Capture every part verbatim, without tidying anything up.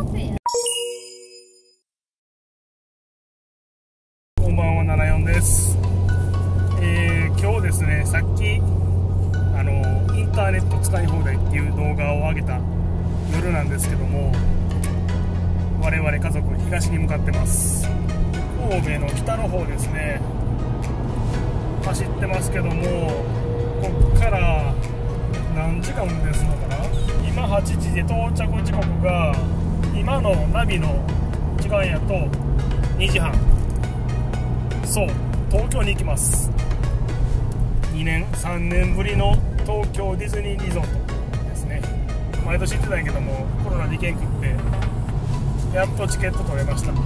こんばんは、ななじゅうよんです。えー、今日ですね、さっきあのインターネット使い放題っていう動画を上げた夜なんですけども、我々家族東に向かってます。神戸の北の方ですね、走ってますけども、こっから何時間運転するのかな。今はちじで到着時刻が今のナビの時間やとにじはん。そう、東京に行きます。にねんさんねんぶりの東京ディズニーリゾートですね。毎年行ってたんやけども、コロナで行けんくってやっとチケット取れました。ま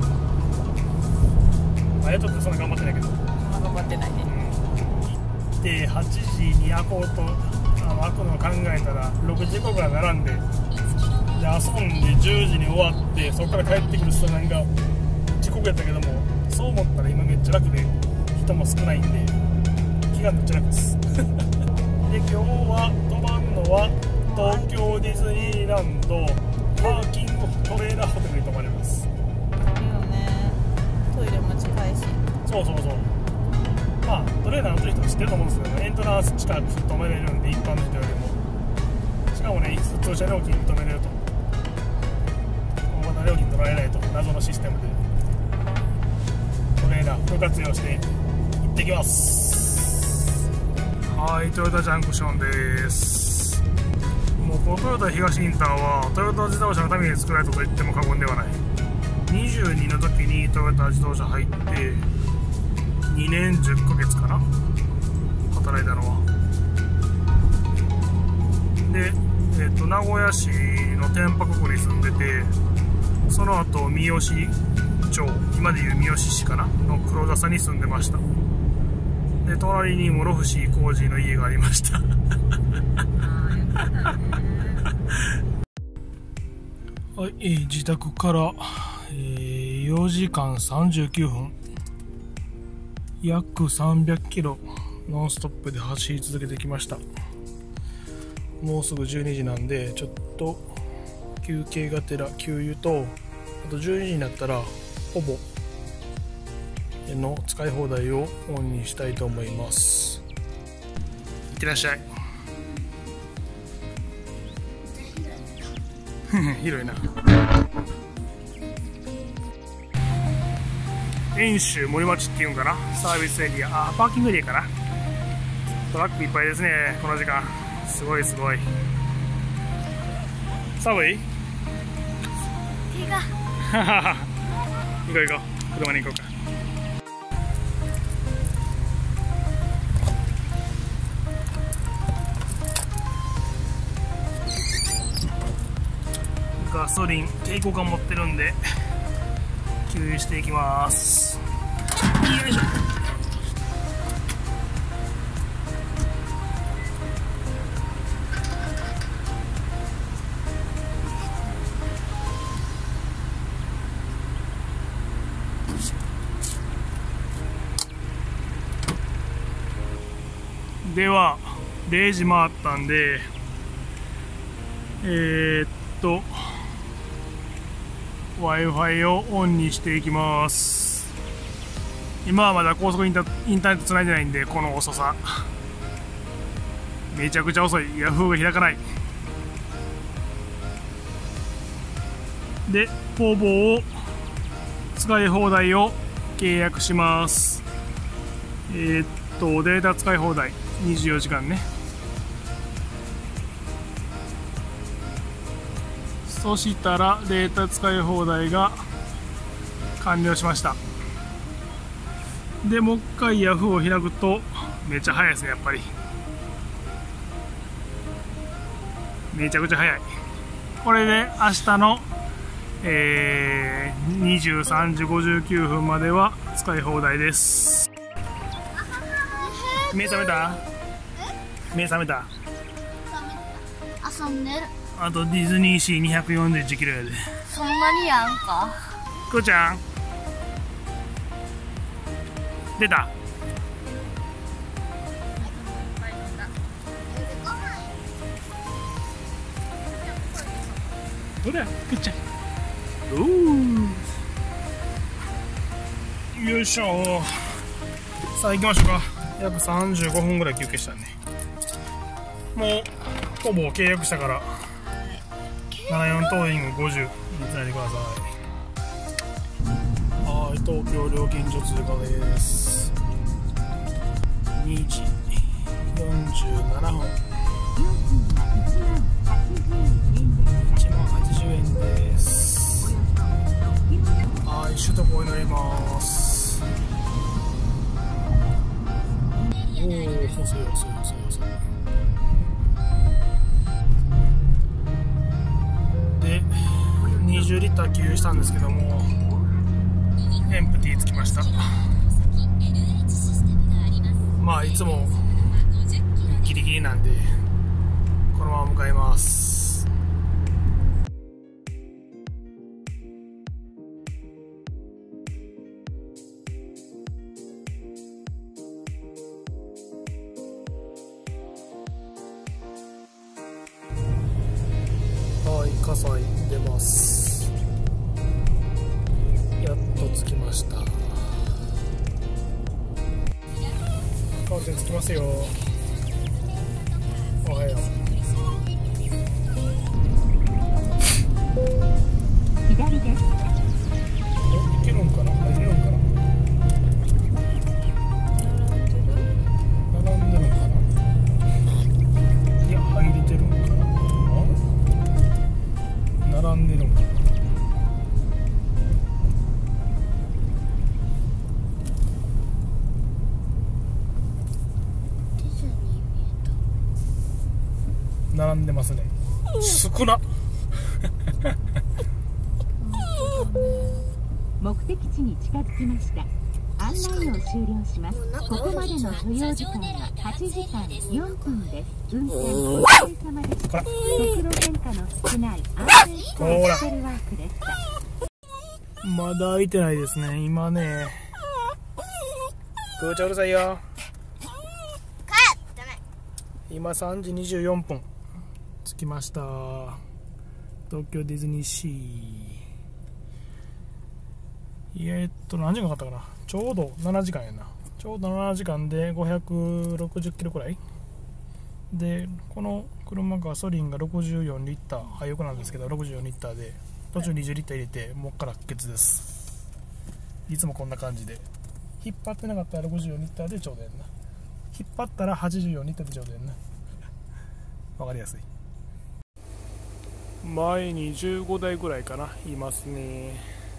あ、やっとってそんな頑張ってないけど、 頑張ってないね、 うん、行ってはちじに開こうとあの開くのを考えたらろくじごから並んで、で遊んでじゅうじに終わって、そこから帰ってくる人なんか遅刻やったけども、そう思ったら今めっちゃ楽で人も少ないんで気がめっちゃ楽ですで、今日は泊まるのは東京ディズニーランドパーキングトレーラーホテルに泊まります。 いいよね、トイレも近いし。 そうそうそう、まあトレーラー乗ってる人は知ってると思うんですけど、エントランス近く止めれるんで、一般の人よりも。しかもね、普通車料金認めれると、大型料金取られないと、謎のシステムでトレーラーフル活用して行ってきます。はい、トヨタジャンクションです。もうこのトヨタ東インターはトヨタ自動車のために作られたと言っても過言ではない。にじゅうにの時にトヨタ自動車入ってにねんじゅっかげつかな、働いたのは。で、えっと、名古屋市の天白区に住んでて、その後三好町、今でいう三好市かなの黒笹に住んでました。で、隣に諸伏浩二の家がありましたはい、えー、自宅から、えー、よじかんさんじゅうきゅうふん、約さんびゃくキロノンストップで走り続けてきました。もうすぐじゅうにじなんで、ちょっと休憩がてら給油と、あとじゅうにじになったらほぼの使い放題をオンにしたいと思います。いってらっしゃい広いな。遠州森町っていうんかな、サービスエリア、あ、パーキングエリアかな。トラックいっぱいですね、この時間。すごいすごい。寒い？ 手が行こう行こう、車に行こうか。ガソリン抵抗感持ってるんで給油していきます。よいしょ。ではれいじ回ったんで、えー、っと Wi-Fi をオンにしていきます。今はまだ高速インタインターネットつないでないんで、この遅さめちゃくちゃ遅い。ヤフーが開かない。で、ポーボーを使い放題を契約します。えー、っとデータ使い放題にじゅうよじかんね。そしたらデータ使い放題が完了しました。でもう一回ヤフーを開くとめっちゃ早いですね。やっぱりめちゃくちゃ早い。これで明日の、えー、にじゅうさんじごじゅうきゅうふんまでは使い放題です。目覚めた？目覚めた？ 遊んでる。 あとディズニーシーにひゃくよんじゅういちキロやで。 そんなにやんか。 くーちゃん出た？どれ？くーちゃんよいしょ。さあ行きましょうか。約さんじゅうごふんぐらい休憩したね。もうほぼ契約したからななじゅうよんトーイングごじゅう見てないでください。はい、東京料金所通過です。にじよんじゅうななふん、いちまんはちじゅうえんです。はい、首都高に乗ります。おお、細い細い細い細い。でにじゅうリッター給油したんですけども、エンプティーつきました。まあいつもギリギリなんでこのまま向かいます。はい、葛西出ます。やっと着きました。カーテンつきますよ。おはよう。 左です。 いけるんかな、入れるんかな。並んでるんかな。いや、入れてるんかな。並んでるんかな。並んでますね。少な。 目的地に近づきました。案内を終了します。ここまでの所要時間ははちじかんよんぷんです。運転お疲れ様でした。速度変化の少ない安定したデジタルワークでした。 まだ開いてないですね。今ね。ぐーちゃうるさいよ。今さんじにじゅうよんぷん。着きました。東京ディズニーシー。えーっと何時間かかったかな。ちょうどななじかんやな。ちょうどななじかんでごひゃくろくじゅっキロくらいで、この車ガソリンがろくじゅうよんリッター、廃屋なんですけどろくじゅうよんリッターで、途中にじゅうリッター入れてもっから欠ですいつもこんな感じで、引っ張ってなかったらろくじゅうよんリッターでちょうどやんな。引っ張ったらはちじゅうよんリッターでちょうどやんな。わかりやすい。前にじゅうごだいぐらいかないますね。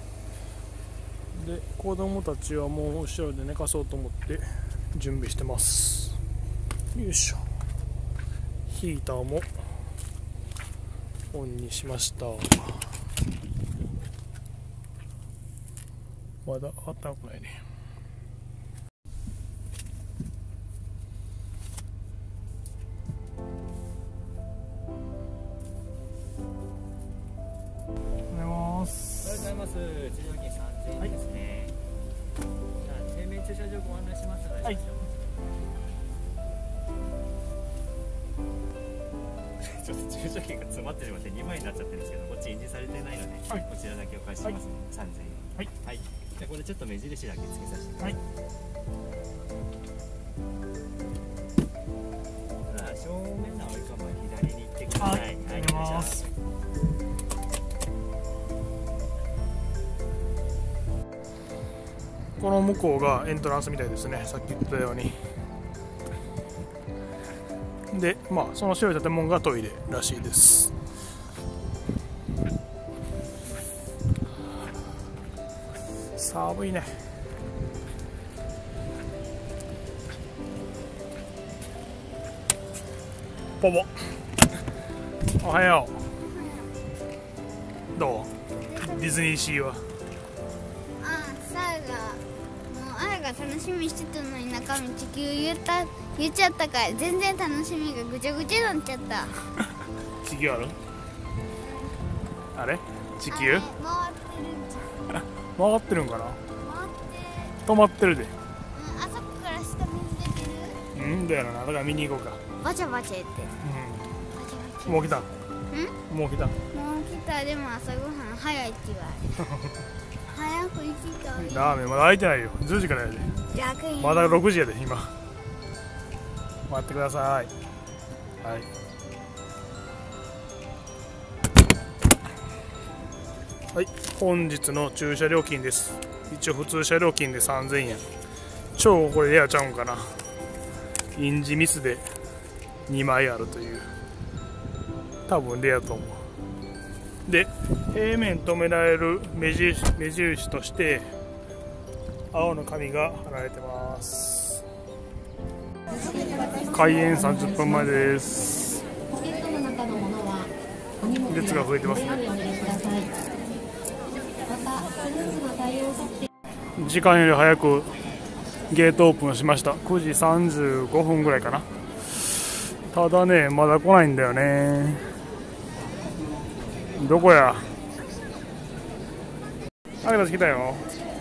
で子供たちはもう後ろで寝かそうと思って準備してます。よいしょ。ヒーターもオンにしました。まだあったかくないね。 おはようございます。地上金さんぜんえんですね。じゃあ平面駐車場ご案内しますので、はい、ちょっと駐車券が詰まってしまってにまいになっちゃってるんですけど、こっち印字されてないので、はい、こちらだけお返ししますね。はい、さんぜんえん。はい。はい。じゃあこれちょっと目印だけつけさせてください。はい。じゃあ正面の青い看板左に行ってください。はい。はい、お願いします。 この向こうがエントランスみたいですね。さっき言ったように。で、まあその白い建物がトイレらしいです。寒いね。ポポ。おはよう。どう？ディズニーシーは。 楽しみにしてたのに中身地球言った言っちゃったから全然楽しみがぐちゃぐちゃになっちゃった。 地球ある？あれ？地球？ 回ってるんじゃん。回ってるんかな？ 回って止まってるで。 うん、あそこから下水出てる？ うんだよな。だから見に行こうか。 バチャバチャ言って。 うん。もう来た。 もう来た。 もう来た。でも朝ごはん早いって言われる。早く行きたい。 ラーメンまだ開いてないよ。じゅうじからやで。 逆にまだろくじやで今。待ってください。はい。はい、本日の駐車料金です。一応普通車料金でさんぜんえん。超これレアちゃうんかな。印字ミスでにまいあるという。多分レアと思う。で、平面止められる目印、目印として青の紙が貼られてます。開園さんじゅっぷんまえです。列が増えてますね。時間より早くゲートオープンしました。くじさんじゅうごふんぐらいかな。ただね、まだ来ないんだよね。どこや。あれが来たよ。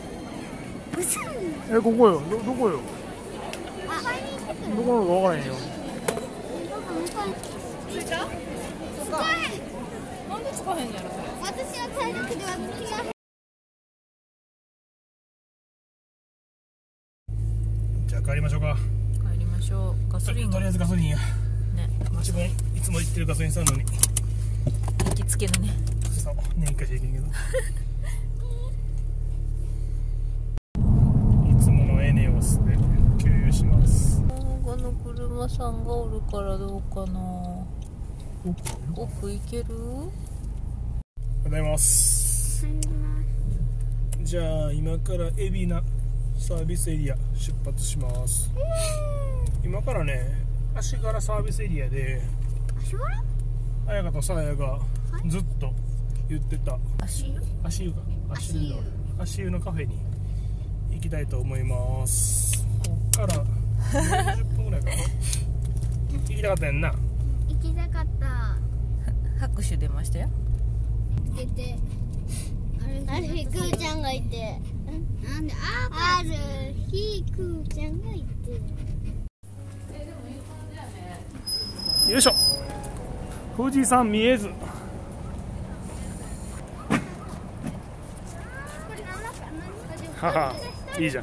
え、ここよ。ど、どこよ。どこなのかわからへんよ。 着いた？なんで使えへんのやろそれ。 私は体力では気が。 じゃあ帰りましょうか。 帰りましょう。ガソリンがとりあえずガソリンや。 ね。 自分いつも行ってるガソリンスタンドに。 行きつけのね。 そう、年一回しか行けんけど。いつものエネオスで給油します。 この車さんがおるからどうかな。奥行ける？ おはようございます。じゃあ今から海老名サービスエリア出発します。今からね、足柄サービスエリアで足柄？ 彩香とさやがずっと言ってた足湯？ 足湯か足湯の足湯のカフェに行きたいと思います。こっからよんじゅっぷんぐらいかな。行きたかったやんな。 行きたかった。 拍手出ましたよ。 出てある日くーちゃんがいて、なんである日くーちゃんがいて、 よいしょ。富士山見えず。はは、いいじゃん。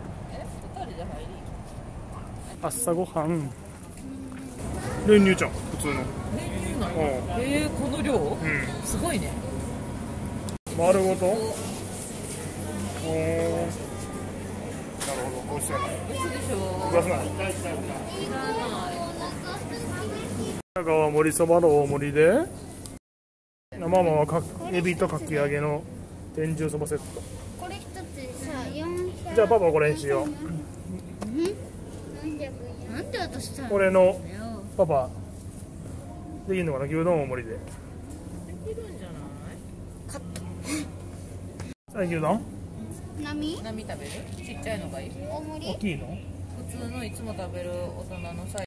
朝ごはん練乳ちゃん、普通の。 えー、この量？ うん、 すごいね。 丸ごと。おー、なるほど、美味しそうやな。 嘘でしょ。 出すな。中は盛りそばの大盛りで、ママはかエビとかき揚げの天重そばセット。 これ一つさよんひゃく。 じゃあパパこれにしよう。 なんで私さ俺のパパできるのかな、牛丼大盛りで。 いるんじゃない？カット。 はい、牛丼波波食べる？ちっちゃいのがいい？ 大盛り大きいの普通のいつも食べる大人のサイ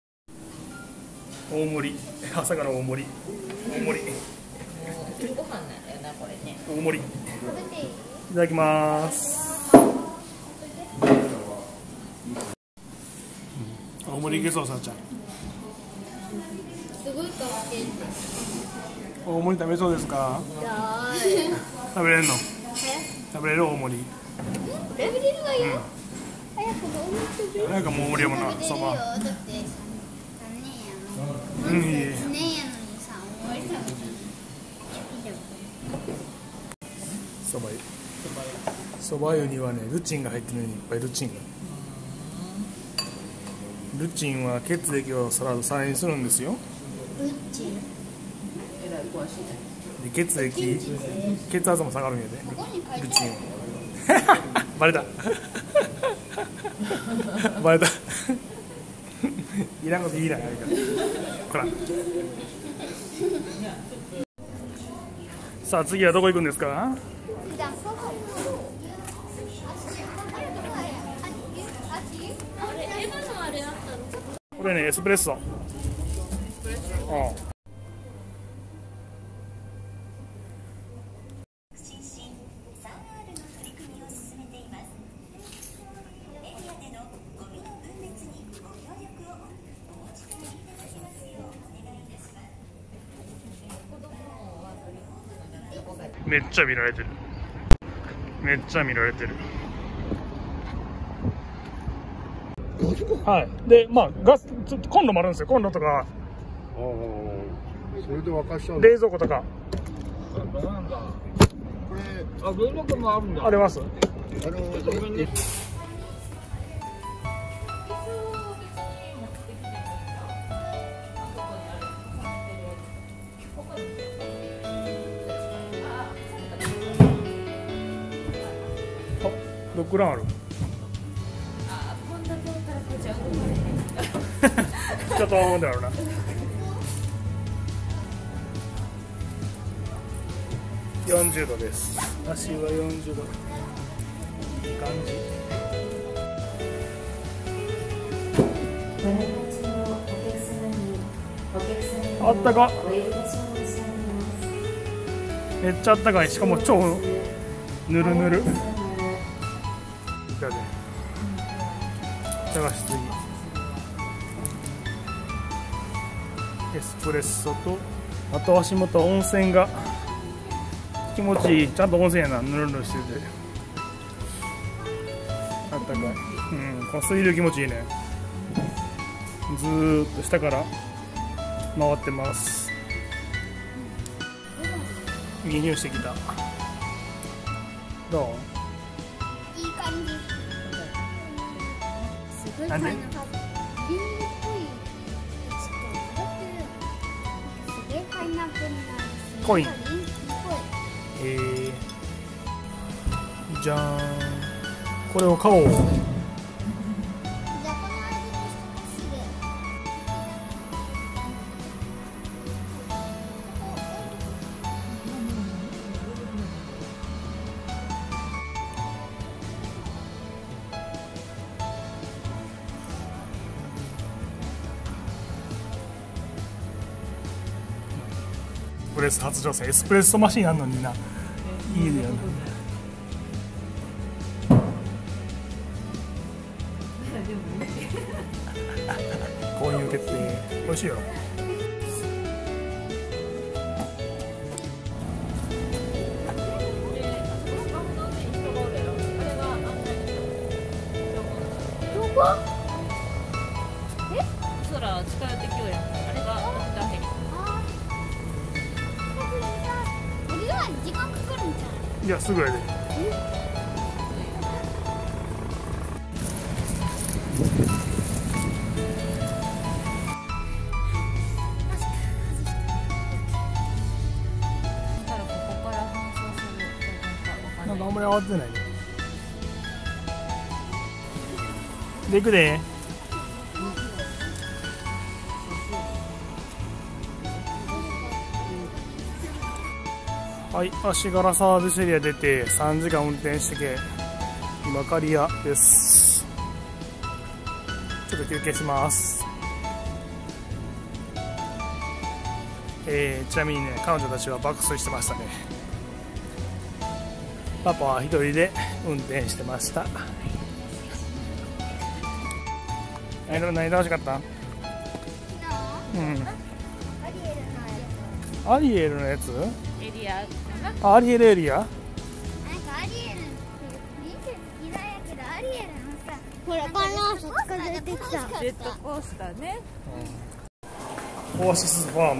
大盛り。朝から大盛り大盛りズ。お昼ご飯なんだよなこれね。 大盛り。い食べていい？ ただきます。大盛りいけそう、さあちゃん。 すごい顔してる。 大盛り食べそうですか？食べれるの？食べれる大盛り。 食べれるわよ。早くも大盛り食べる。 なんかもう大盛りやもんな、そば。 だってうん、いい。 ねえやのにさ、大盛り食べる。 そば湯。そば湯にはね、ルチンが入ってるのにいっぱいルチンが。ルチンは血液をさら再燃するんですよ。 ルッチ。 で血液、血圧も下がるんやで、ルチンは。バレた。バレた。いらんこといいな、あれから。ほら。さあ次はどこ行くんですか？これね、エスプレッソ。ああ。 めっちゃ見られてる。めっちゃ見られてる。はい。で、まあ、ガス、ちょっとコンロもあるんですよ。コンロとか、 ああ、それで沸かしちゃう。 冷蔵庫とか。 なんだ。これ、 あ、冷蔵庫もあるんだ。 あります。 あの、えドッグランある。ちょっと思うんだろうな。よんじゅうどです。足はよんじゅうど。いい感じ。あったか。めっちゃあったかい。しかも超ぬるぬる。探し次。エスプレッソと、あと足元温泉が気持ちいい。ちゃんと温泉やな。ぬるぬるしててあったかい。うん、この水流気持ちいいね。ずーっと下から回ってます。いい匂いしてきた。どう？ いい感じ。すごいなんで？ ビールっぽい。すげえパイナップルになる。 コイン。 リンクっぽい。 えー、じゃーん。これを買おう。 じゃあこの味にしてほしいで。 エスプレッソ発情線、エスプレッソマシンあんのにな。いいねよな。購入決定。美味しいよ。 そら近寄ってきようやん。あれがダヘリ。 俺は時間かかるんじゃない？ いや、すぐやで。 だからここから反射するかなんかあんまり慌ててないね。で、行くで。はい、足柄サービスエリア出てさんじかん運転してけ、今刈谷です。ちょっと休憩します。えー、ちなみにね、彼女たちは爆睡してましたね。パパは一人で運転してました。何何楽しかった？うん。アリエルのやつ？ エリアかな。 あ、アリエルエリア？ なんかアリエルってプリンセス嫌いやけどアリエルのさ、ほらこの近づいてきた。 ジェットコースターね。 オアシスファーム。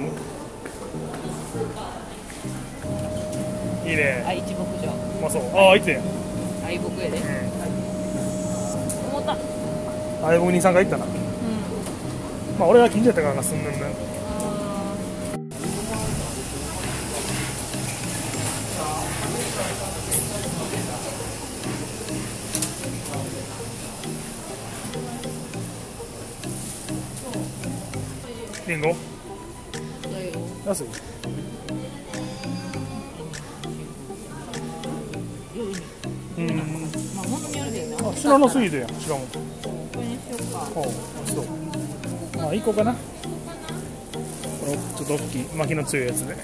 いいね。 愛知牧場。 うまそう。ああ、いつやん。 愛牧やで。重た。 あれ、僕兄さんが行ったな。 うん。 まあ、俺が近所やったからな、住んでんだよ。リンゴ安い。うん。 まあ、物によるでな。 あ、白のスイートやん、しかも。 これにしようか。 おう、そう。まあ、いこうかな。このちょっと大きい、巻きの強いやつで。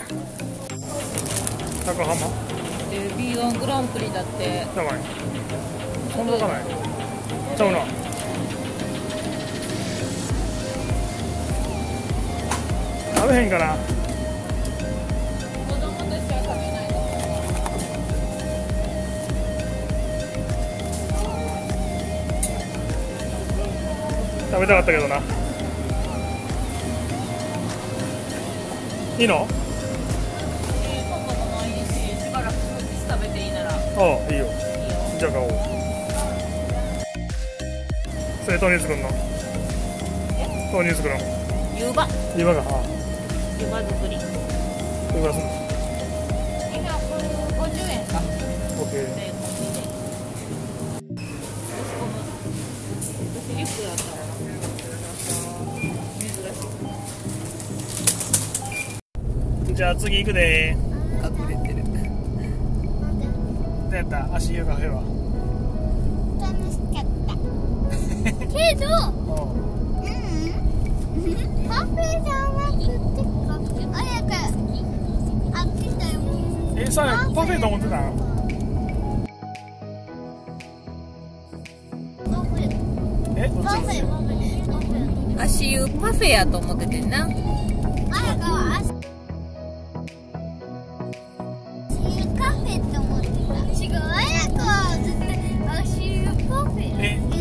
高浜。 で、ビーガングランプリだって。 高い。そんな高ない。ちゃうな。食べへんかな。 子供としては食べないと思食べたかったけどな。いいの？ パパもないし、しばらく食べていいなら。 ああ、いいよ。じゃあ買おう。それ豆乳作るの？豆乳作るの？ 湯葉。 湯葉が、ああ、 湯葉作り。 湯葉すんの？ 今これごじゅうえんか。 オッケー。 で、こっちで。私リュックだったら珍しい。 じゃあ次行くでー。 隠れてる。 どうやった？足湯カフェは。 楽しかったけど、うんカフェじゃなくてカフェあやかあっちだよ。 え、さあ、パフェと思ってたん？え、どっち？ パフェパフェ足湯パフェやと思っててんな。 あやかは足湯カフェって思ってた。違う、あやかは絶対足湯パフェ。 え、 うん、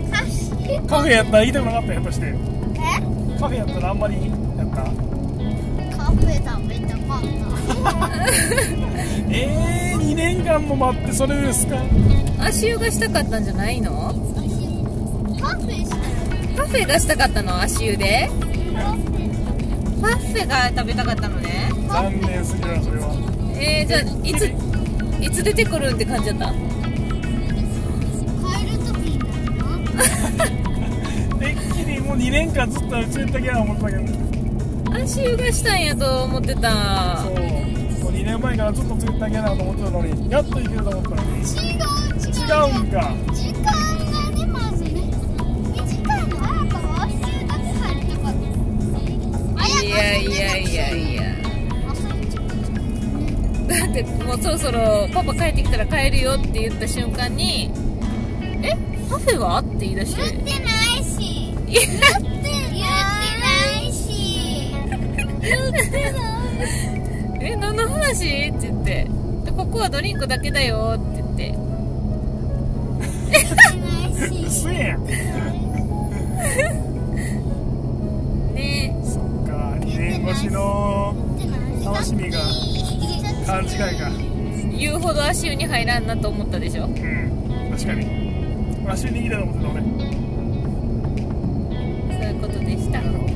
足湯カフェやったら言いたくなかったやとして。 えカフェやったらあんまりやった。 カフェ食べたかった。 えー、にねんかんも待ってそれですか？ 足湯がしたかったんじゃないの？ カフェしたらパフェがしたかったの？足湯でカフェパフェが食べたかったのね。 残念すぎるなそれは。 えー、じゃあいついつ出てくるんって感じだった？ 帰るときにてっきりもうにねんかんずっとうちにいたけな思ったけど。 足湯がしたんやと思ってた。 そう、もうにねんまえからずっとついてたけなと思ってたのに、やっといけると思ったのに。 違う違う違うんか。 時間がねまずね短いの。あやかは足湯だけ入りたかった。あやかいやいやいやいや。だってもうそろそろパパ帰ってきたら帰るよって言った瞬間に「えパフェは?」って言い出して言ってないし 「いや言ってないし言ってないえ何の話?」って言って「ここはドリンクだけだよ」って言って言ってないし嘘やん。 ねそっか、にねん越しの楽しみが勘違いか。 言うほど足湯に入らんなと思ったでしょ。 うん、確かに。足にいいだと思ってた俺。 そういうことでした。 なるほど。